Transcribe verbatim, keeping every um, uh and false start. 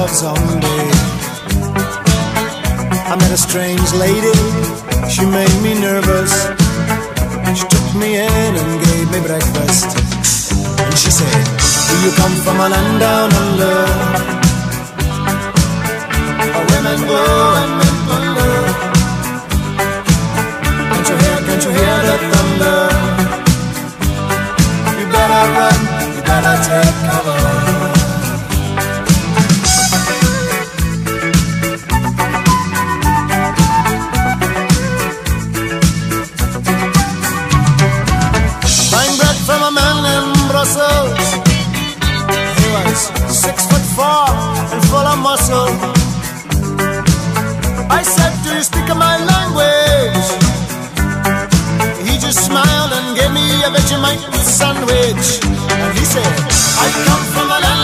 love someday. I met a strange lady, she made me nervous. She took me in and gave me breakfast. And she said, do you come from a land down under, where women go and men wonder? Can't you hear, can't you hear the thunder? You better run, you better take cover. He was six foot four and full of muscle. I said, do you speak my language? He just smiled and gave me a Vegemite sandwich. And he said, I come from a land